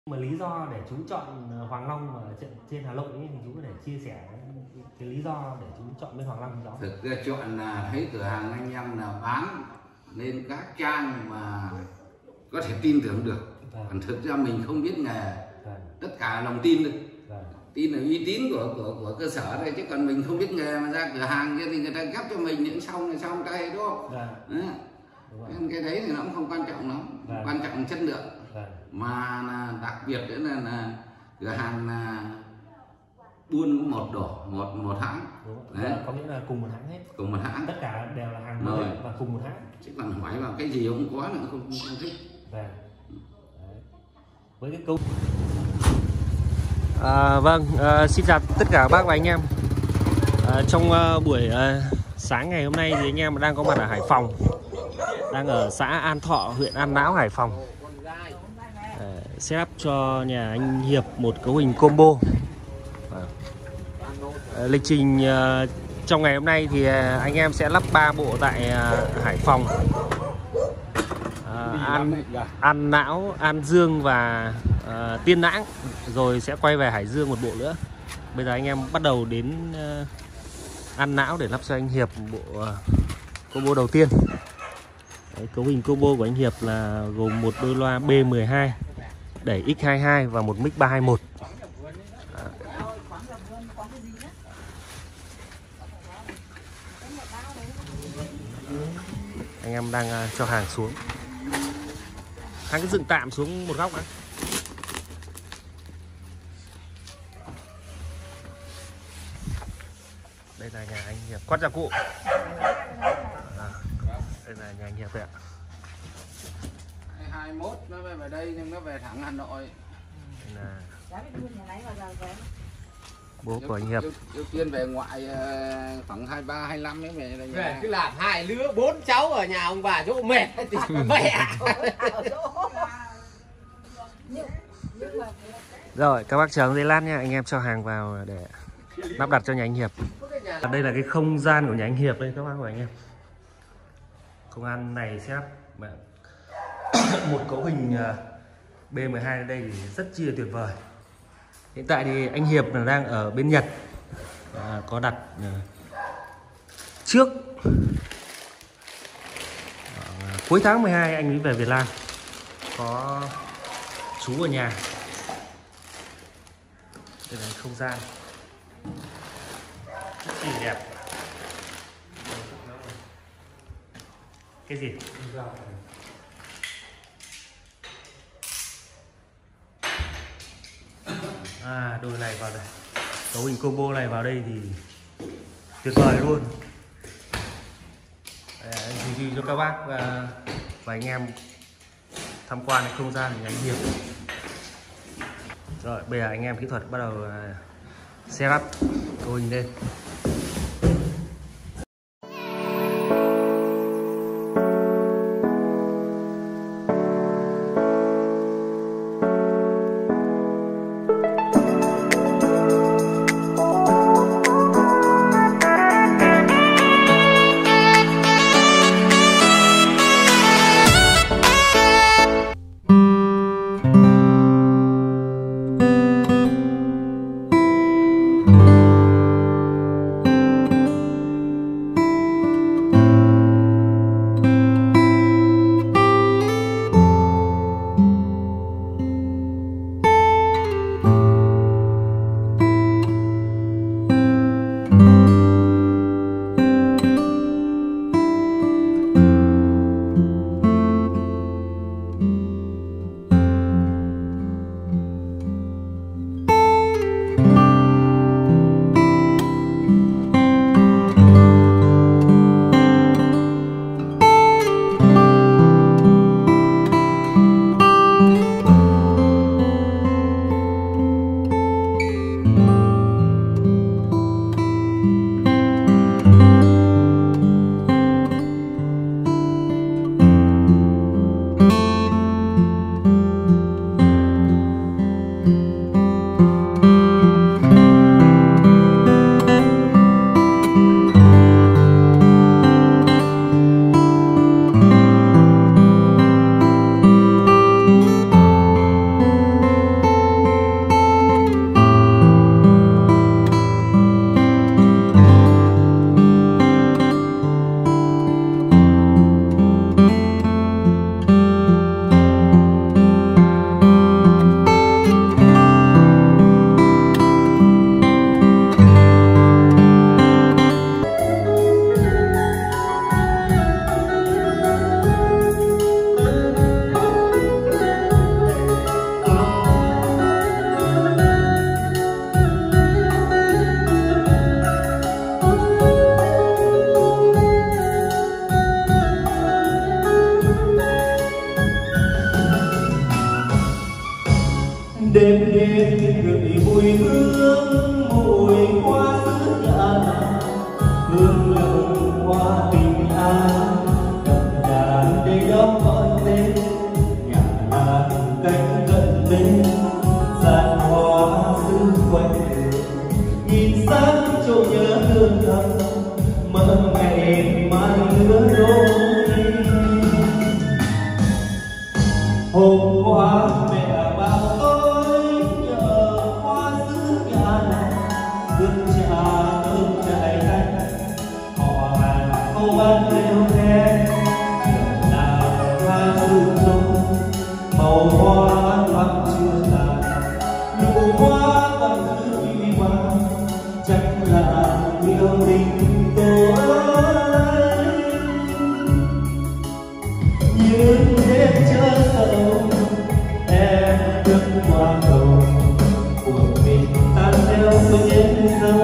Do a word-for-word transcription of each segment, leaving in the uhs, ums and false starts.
Mà lý do để chú chọn Hoàng Long ở trận trên Hà Nội ấy, thì chú có thể chia sẻ cái lý do để chú chọn bên Hoàng Long đó. Thực ra chọn là thấy cửa hàng anh em là bán lên các trang mà có thể tin tưởng được. Vâng. Còn thực ra mình không biết nghề. Vâng. Tất cả lòng tin được. Vâng. Tin là uy tín của của của cơ sở đây, chứ còn mình không biết nghề mà ra cửa hàng kia thì người ta gấp cho mình những xong là xong tay đúng không? Vâng. Nên cái đấy thì nó cũng không quan trọng lắm. Vâng. Quan trọng là chất lượng. Vâng. Mà là đặc biệt nữa là, là cửa hàng là buôn một đổ một một hãng. Đấy. Có nghĩa là cùng một hãng hết. Cùng một hãng. Tất cả đều là hàng mới và cùng một hãng. Chứ còn hỏi vào cái gì cũng có nữa không, không thích. Vâng. Với cái câu à, vâng à, xin chào tất cả các bác và anh em. À, trong uh, buổi uh, sáng ngày hôm nay thì anh em đang có mặt ở Hải Phòng, đang ở xã An Thọ, huyện An Lão, Hải Phòng. À, setup cho nhà anh Hiệp một cấu hình combo. À, lịch trình uh, trong ngày hôm nay thì uh, anh em sẽ lắp ba bộ tại uh, Hải Phòng, uh, An, An Lão, An Dương và uh, Tiên Lãng, rồi sẽ quay về Hải Dương một bộ nữa. Bây giờ anh em bắt đầu đến uh, An Lão để lắp cho anh Hiệp bộ uh, combo đầu tiên. Đấy, cấu hình combo của anh Hiệp là gồm một đôi loa B mười hai đẩy X hai mươi hai và một mic ba hai mốt. Anh em đang uh, cho hàng xuống. Hắn cứ dựng tạm xuống một góc đã. Đây là nhà anh Hiệp, quát gia cụ. À, đây là nhà anh Hiệp đấy ạ. hai mươi mốt nó về đây nhưng nó về thẳng Hà Nội. Đây là bố của anh Hiệp. Ưu tiên về ngoại khoảng hai mươi ba hai mươi lăm ấy về. Về cứ làm hai lứa bốn cháu ở nhà ông bà chỗ mệt thì mẹ. Rồi các bác chờ giây lát nha, anh em cho hàng vào để lắp đặt cho nhà anh Hiệp. Đây là cái không gian của nhà anh Hiệp đây các bác và anh em. Không gian này sẽ một cấu hình B mười hai ở đây thì rất chi là tuyệt vời. Hiện tại thì anh Hiệp là đang ở bên Nhật, à, có đặt à, trước à, cuối tháng mười hai anh ấy về Việt Nam, có chú ở nhà. Đây là không gian rất là đẹp. Cái gì? À, đôi này vào đây, cấu hình combo này vào đây thì tuyệt vời luôn. Đấy, review cho các bác và, và anh em tham quan cái không gian của nhà anh Hiệp. Rồi bây giờ anh em kỹ thuật bắt đầu uh, setup cấu hình lên. đêm đêm gửi mùi hương mùi hoa xứ nhà nàng, hương lượng hoa bình an đậm đà để đón gọi tên nhà nàng cánh gần bên dàn hoa xứ quanh đường, nhìn sáng chỗ nhớ thương thầm mơ ngày mai lứa đôi. Hôm qua mẹ bảo tôi nhờ hoa xứ nhà này nước trà thơm đại canh, họ hàng câu ban leo khe trường nào hoa rụng rụng màu hoa thoáng chưa tàn, nụ hoa vẫn cứ huy hoàng chắc là yêu tình tôi. Nhưng đêm chớ sầu em bước qua cầu của mình tan theo bên dấu,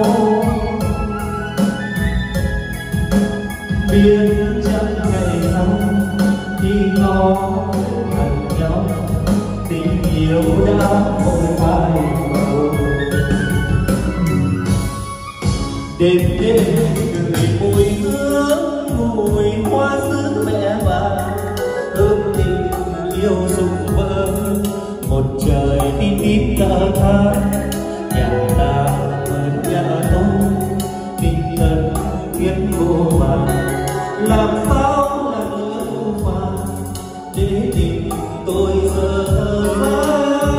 biết chẳng ngày sau khi có gần nhau tình yêu đã vội phai màu. Đêm đêm gửi mùi hương mùi hoa xứ mẹ vàng, ước tình yêu rụng vỡ một trời tin tím thở than, nhà ta hơn nhà tôi tình thân kiếp vô vàn, làm sao là lỡ phàm để tình tôi giờ ra.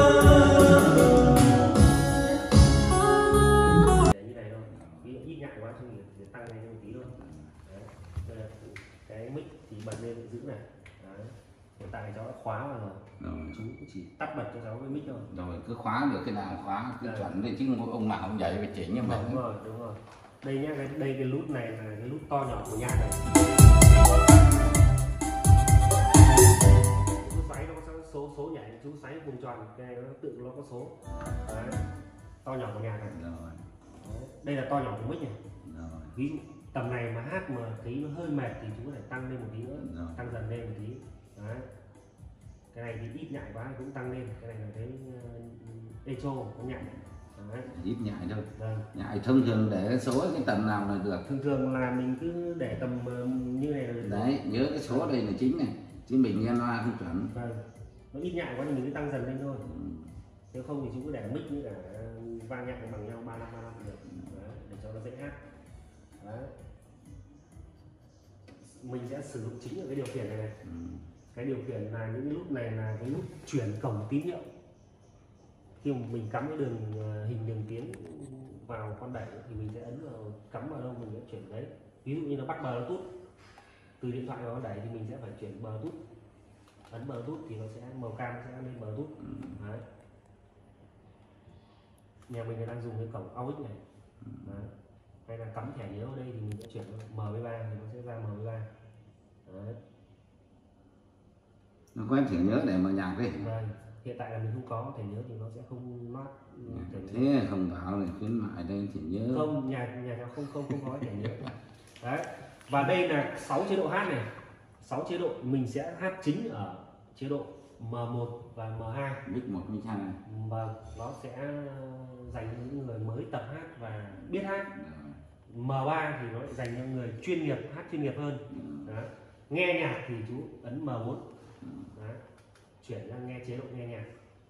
Như này thôi, ví dụ ít nhại quá thì để tăng lên một tí thôi. Đấy. Cái mic thì bật lên giữ này. Đấy. Hiện tại cháu đã khóa vào rồi. Rồi. Chú chỉ tắt bật cho cháu cái mic thôi. Rồi cứ khóa được cái nào khóa cứ chuẩn đi chứ ông nào ông dậy phải chỉnh như vậy. Đúng rồi, đúng rồi. Đây nhá, cái đây cái nút này là cái nút to nhỏ của nhạc này. Chú xoáy nó có số số nhảy, chú xoáy vùng tròn, cái này nó tự nó có số. Đấy. To nhỏ của nhạc này. Rồi. Đấy. Đây là to nhỏ của mic này. Rồi. Ví dụ tầm này mà hát mà thấy nó hơi mệt thì chú có thể tăng lên một tí nữa. Rồi. Tăng dần lên một tí. Đấy. Cái này thì ít nhại quá cũng tăng lên. Cái này là cái uh, echo có nhại. Đấy. Ít nhại thôi. Vâng. Nhại thông thường để số cái tầm nào là được. Thường thường là mình cứ để tầm uh, như này là được. Đấy, nhớ cái số đây là chính này, chứ mình nghe loa không chuẩn. Vâng. Nó ít nhại quá thì mình cứ tăng dần lên thôi. Ừ. Nếu không thì chú cứ để mic như cả va nhạc bằng nhau ba năm ba năm được. Đấy. Để cho nó dễ hát. Đấy. Mình sẽ sử dụng chính ở cái điều khiển này này. Ừ. Cái điều khiển là những cái nút này là cái nút chuyển cổng tín hiệu. Khi mà mình cắm cái đường hình đường tiến vào con đẩy thì mình sẽ ấn vào, cắm vào đâu mình sẽ chuyển đấy. Ví dụ như nó bắt Bluetooth từ điện thoại vào con đẩy thì mình sẽ phải chuyển Bluetooth, ấn Bluetooth thì nó sẽ màu cam sẽ lên Bluetooth. Đấy. Nhà mình đang dùng cái cổng a u ích này. Đấy. Hay là cắm thẻ nhớ ở đây thì mình sẽ chuyển M V ba thì nó sẽ ra M V ba. Đấy. Nó có thẻ nhớ để mở nhạc đi. Vâng. Hiện tại là mình không có thẻ nhớ thì nó sẽ không loát. Thế không bảo này khuyến mại đây thẻ nhớ. Không, nhà nhà cháu không không không có thẻ nhớ. Đấy. Và đây là sáu chế độ hát này. sáu chế độ mình sẽ hát chính ở chế độ M một và M hai. Mic một, mic hai. Vâng, nó sẽ dành cho những người mới tập hát và biết hát. M ba thì nó lại dành cho người chuyên nghiệp, hát chuyên nghiệp hơn. Đấy. Nghe nhạc thì chú ấn M bốn. Đấy. Chuyển sang nghe chế độ nghe nhạc.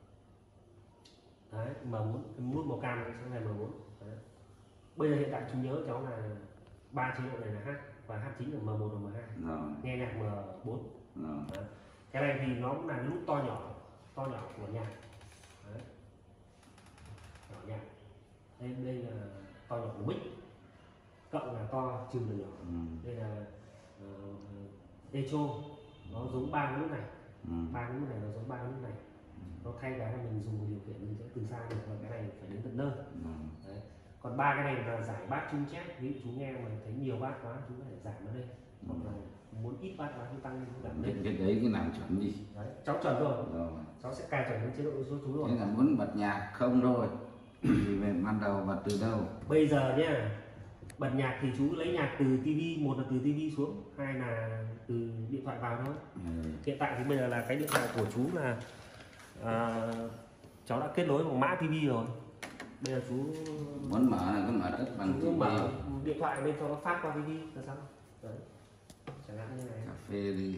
Đấy, M bốn, cái nút màu cam này sẽ là M bốn. Đấy. Bây giờ hiện tại chú nhớ cháu là ba chế độ này là hát và hát chính ở M một và M hai. Rồi. Nghe nhạc M bốn. Rồi. Đấy. Cái này thì nó cũng là nút to nhỏ, to nhỏ của nhạc. Đấy. Nhỏ nhạc. Đây đây là to nhỏ của mic. Cộng là to trừ là nhỏ. Ừ. Đây là uh, echo, nó giống ba cái nút này. Ừ. Ba cái nút này nó giống ba cái nút này. Nó thay cái là mình dùng điều khiển mình sẽ từ xa được, và cái này phải đến tận nơi. Ừ. Đấy. Còn ba cái này là giải bát chung chép, ví dụ chú nghe mà thấy nhiều bát quá chú có thể giảm nó lên, hoặc là muốn ít bát quá chú tăng lên chú giảm lên. Cái đấy cái nào chuẩn gì? Đấy, cháu chuẩn rồi. Rồi. Cháu sẽ cài chuẩn đến chế độ số chú rồi. Thế là muốn bật nhạc không thôi thì về ban đầu bật từ đâu? Bây giờ nhá, bật nhạc thì chú lấy nhạc từ tivi, một là từ tivi xuống, hai là từ điện thoại vào thôi. Ừ. Hiện tại thì bây giờ là cái điện thoại của chú là à, cháu đã kết nối bằng mã tivi rồi. Bây giờ chú muốn mở là cứ mở tất bằng chú mở điện thoại lên cho nó phát qua tivi là xong. Đấy. Chẳng hạn như này. Cà phê đi.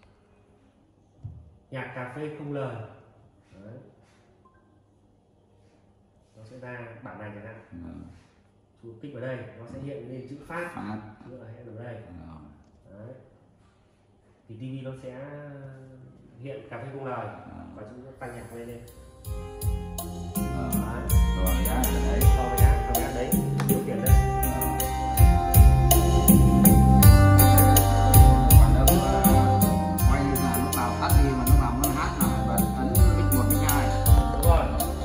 Nhạc cà phê không lời. Đấy. Nó sẽ ra bản này chẳng hạn. Ừ. Chú kích vào đây nó sẽ hiện lên chữ phát. Phát. Chữ là hẹn ở đây. Rồi. Đấy. Thì tivi nó sẽ hiện cà phê không lời À. và chúng ta tăng nhạc lên lên. À. Rồi giá ở đấy. So với giá, so với giá đấy điều khiển đây. Còn đâu mà quay là lúc nào tắt đi mà lúc nào nó hát là bật ấn x một x hai. Đúng rồi.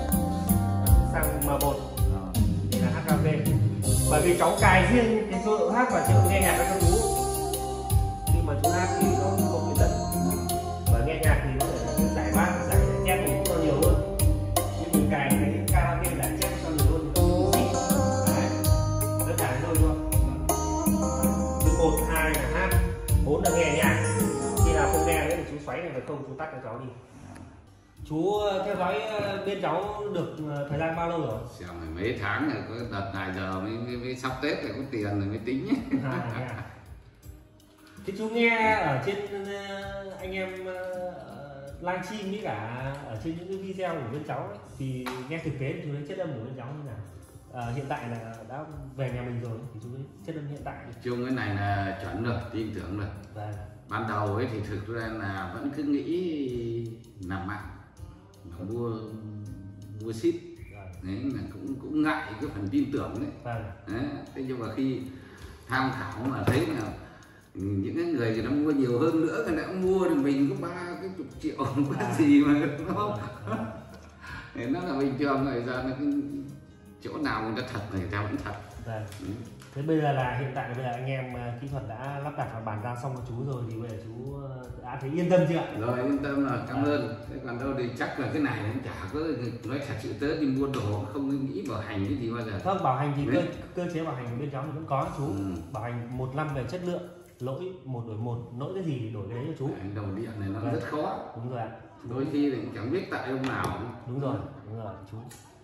Sang em một thì là hát karaoke. Bởi vì cháu cài riêng cái số lượng hát và chế độ nghe nhạc cho chú. Khi mà chú hát thì nó không bị tận. Và nghe nhạc thì có thể giải bát, giải chép thì cũng cho nhiều hơn. Nhưng mình cài cái karaoke giải chép cho nhiều hơn. Đấy. Đơn giản thôi thôi. Thứ một, hai là hát, bốn là nghe nhạc. Khi nào không nghe nữa thì chú xoáy này phải không chú tắt cho cháu đi. Chú theo dõi bên cháu được thời gian bao lâu rồi? Xem rồi mấy tháng rồi, có đợt này giờ mới, mới, mới sắp Tết rồi có tiền rồi mới tính nhé. À, thế chú nghe ở trên anh em livestream với cả ở trên những cái video của bên cháu ấy, thì nghe thực tế thì chú thấy chất âm của bên cháu như nào? À, hiện tại là đã về nhà mình rồi thì chú thấy chất âm hiện tại Chung cái này là chuẩn rồi, tin tưởng rồi. và Ban đầu ấy thì thực ra là vẫn cứ nghĩ làm mạng mà mua mua ship đấy là cũng cũng ngại cái phần tin tưởng đấy. vâng. Đấy, thế nhưng mà khi tham khảo mà thấy là những cái người người ta mua nhiều hơn nữa, người ta cũng mua thì mình có ba cái chục triệu không có gì mà đúng không? Thế nó là bình thường rồi, giờ nó cứ chỗ nào người ta thật người ta vẫn thật. Vâng. Ừ. Thế bây giờ là hiện tại bây giờ anh em kỹ thuật đã lắp đặt và bàn giao xong cho chú rồi thì bây giờ chú đã thấy yên tâm chưa ạ? Rồi yên tâm rồi, cảm ơn. Thế còn đâu thì chắc là cái này nó chả có, nói thật sự tớ đi mua đồ không nghĩ bảo hành cái gì bao giờ. Vâng, bảo hành thì cơ, cơ chế bảo hành của bên cháu thì vẫn có chú. Ừ. Bảo hành một năm về chất lượng, lỗi một đổi một, lỗi cái gì thì đổi cái đấy cho chú. Cái đầu điện này nó vâng. rất khó. Đúng rồi ạ. Đôi khi thì chẳng biết tại ông nào. Đúng rồi, đúng rồi chú.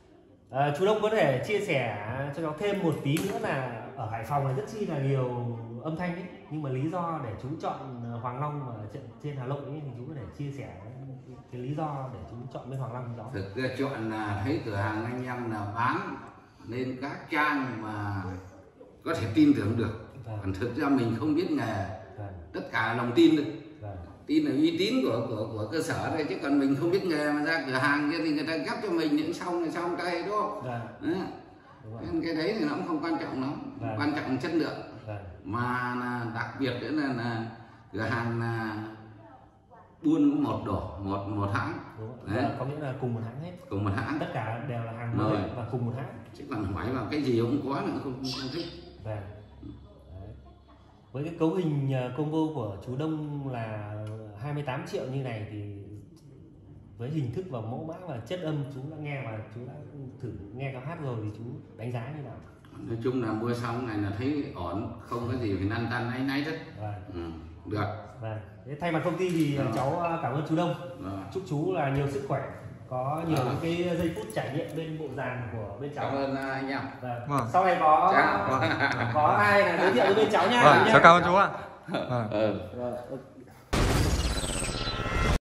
À, chú Đông có thể chia sẻ cho cháu thêm một tí nữa là ở Hải Phòng này rất chi là nhiều âm thanh ấy, nhưng mà lý do để chú chọn Hoàng Long mà trên Hà Nội ấy, thì chú có thể chia sẻ cái lý do để chú chọn bên Hoàng Long đó. Thực ra chọn là thấy cửa hàng anh em là bán lên các trang mà có thể tin tưởng được. Vâng. Còn thực ra mình không biết nghề. Vâng. Tất cả là lòng tin thôi. Vâng. Tin là uy tín của của của cơ sở thôi, chứ còn mình không biết nghề mà ra cửa hàng kia thì người ta ghép cho mình những xong rồi xong tay đó. Vâng. Nên cái đấy thì nó cũng không quan trọng lắm. Vâng. Quan trọng là chất lượng. Vâng. Mà là đặc biệt nữa là, là cửa hàng là buôn có một đổ một một hãng. Đấy. Có nghĩa là cùng một hãng hết. Cùng một hãng. Tất cả đều là hàng mới và cùng một hãng. Chứ còn hỏi vào cái gì cũng có nữa không không, không thích. Vâng. Với cái cấu hình combo của chú Đông là hai mươi tám triệu như này thì với hình thức và mẫu mã và chất âm chú đã nghe và chú đã thử nghe ca hát rồi thì chú đánh giá như nào? Nói chung là mua xong này là thấy ổn, không có gì phải lăn tăn áy náy hết. Vâng. Ừ, được. Vâng. Thế thay mặt công ty thì ừ. cháu cảm ơn chú Đông. Vâng. Chúc chú là nhiều sức khỏe, có nhiều vâng. cái giây phút trải nghiệm bên bộ dàn của bên cháu. Cảm ơn anh em. Vâng. Vâng. Sau này có có ai là giới thiệu với bên cháu nha. Vâng, cháu cảm ơn chú ạ. Vâng. Ừ. Vâng.